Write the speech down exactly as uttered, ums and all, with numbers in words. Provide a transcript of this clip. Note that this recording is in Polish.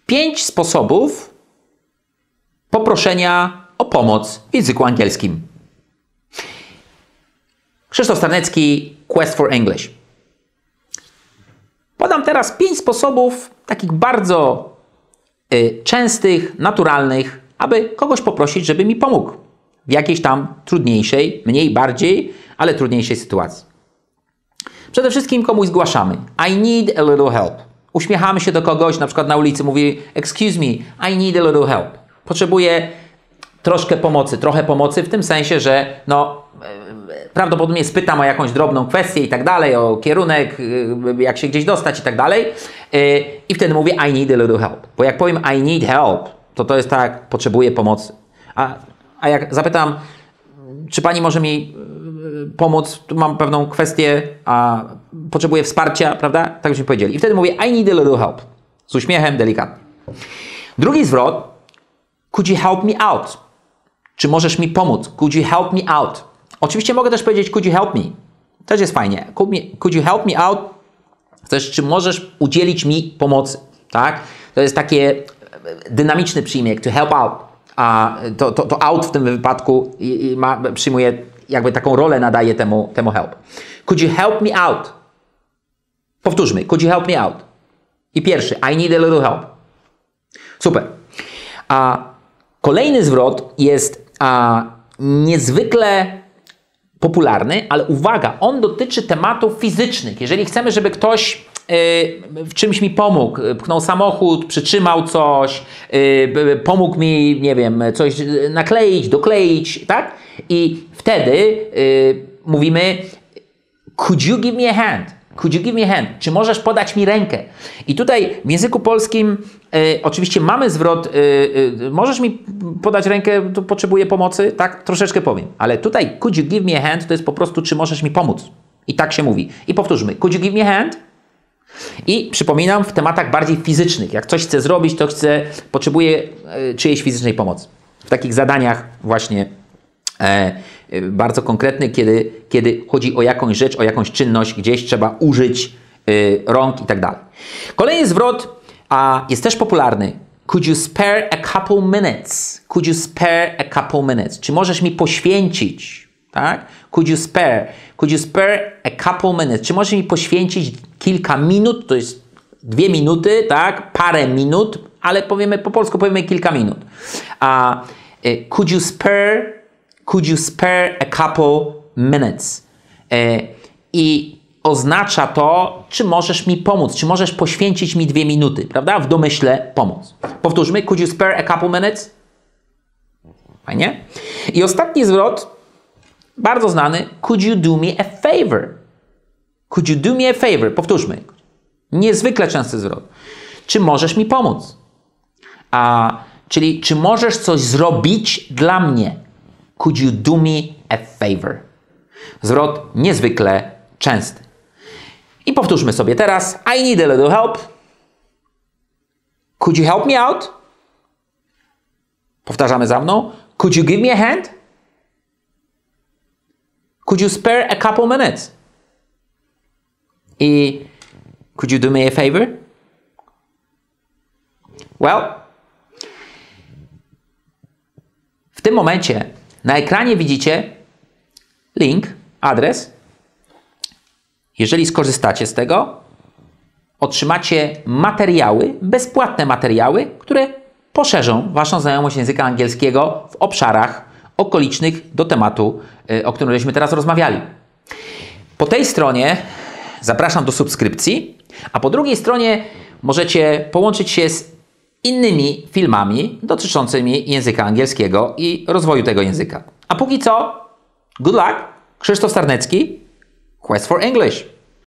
pięć sposobów poproszenia o pomoc w języku angielskim. Krzysztof Starnecki, Quest for English. Podam teraz pięć sposobów takich bardzo y, częstych, naturalnych, aby kogoś poprosić, żeby mi pomógł w jakiejś tam trudniejszej, mniej, bardziej, ale trudniejszej sytuacji. Przede wszystkim komuś zgłaszamy. I need a little help. Uśmiechamy się do kogoś, na przykład na ulicy mówi excuse me, I need a little help. Potrzebuję troszkę pomocy, trochę pomocy w tym sensie, że no, prawdopodobnie spytam o jakąś drobną kwestię i tak dalej, o kierunek, jak się gdzieś dostać i tak dalej. I wtedy mówię I need a little help. Bo jak powiem I need help, to to jest tak, potrzebuję pomocy. A, a jak zapytam, czy pani może mi pomóc, tu mam pewną kwestię, a potrzebuję wsparcia, prawda? Tak byśmy powiedzieli. I wtedy mówię I need a little help. Z uśmiechem, delikatnie. Drugi zwrot. Could you help me out? Czy możesz mi pomóc? Could you help me out? Oczywiście mogę też powiedzieć could you help me? Też jest fajnie. Could, me, could you help me out? Też, czy możesz udzielić mi pomocy? Tak? To jest takie dynamiczny przyjmek, to help out. A to, to, to out w tym wypadku ma, przyjmuje jakby taką rolę nadaje temu, temu help. Could you help me out? Powtórzmy. Could you help me out? I pierwszy. I need a little help. Super. A kolejny zwrot jest a, niezwykle popularny, ale uwaga, on dotyczy tematów fizycznych. Jeżeli chcemy, żeby ktoś y, w czymś mi pomógł, pchnął samochód, przytrzymał coś, y, pomógł mi, nie wiem, coś nakleić, dokleić, tak? I wtedy y, mówimy could you give me a hand? Could you give me a hand? Czy możesz podać mi rękę? I tutaj w języku polskim y, oczywiście mamy zwrot y, y, możesz mi podać rękę, tu potrzebuję pomocy? Tak, troszeczkę powiem. Ale tutaj could you give me a hand to jest po prostu czy możesz mi pomóc? I tak się mówi. I powtórzmy. Could you give me a hand? I przypominam w tematach bardziej fizycznych. Jak coś chcę zrobić, to chcę, potrzebuję y, czyjejś fizycznej pomocy. W takich zadaniach właśnie e, bardzo konkretny, kiedy, kiedy chodzi o jakąś rzecz, o jakąś czynność, gdzieś trzeba użyć y, rąk i tak dalej. Kolejny zwrot a, jest też popularny. Could you spare a couple minutes? Could you spare a couple minutes? Czy możesz mi poświęcić? Tak? Could you spare? Could you spare a couple minutes? Czy możesz mi poświęcić kilka minut? To jest dwie minuty, tak? Parę minut, ale powiemy po polsku powiemy kilka minut. A, y, could you spare Could you spare a couple minutes? E, I oznacza to, czy możesz mi pomóc, czy możesz poświęcić mi dwie minuty, prawda? W domyśle pomóc. Powtórzmy, could you spare a couple minutes? Fajnie? I ostatni zwrot, bardzo znany, could you do me a favor? Could you do me a favor? Powtórzmy. Niezwykle częsty zwrot. Czy możesz mi pomóc? A, czyli, czy możesz coś zrobić dla mnie? Could you do me a favor? Zwrot niezwykle częsty. I powtórzmy sobie teraz. I need a little help. Could you help me out? Powtarzamy za mną. Could you give me a hand? Could you spare a couple minutes? I could you do me a favor? Well, w tym momencie na ekranie widzicie link, adres. Jeżeli skorzystacie z tego, otrzymacie materiały, bezpłatne materiały, które poszerzą Waszą znajomość języka angielskiego w obszarach okolicznych do tematu, o którym żeśmy teraz rozmawiali. Po tej stronie zapraszam do subskrypcji, a po drugiej stronie możecie połączyć się z innymi filmami dotyczącymi języka angielskiego i rozwoju tego języka. A póki co, good luck, Krzysztof Starnecki, Quest for English.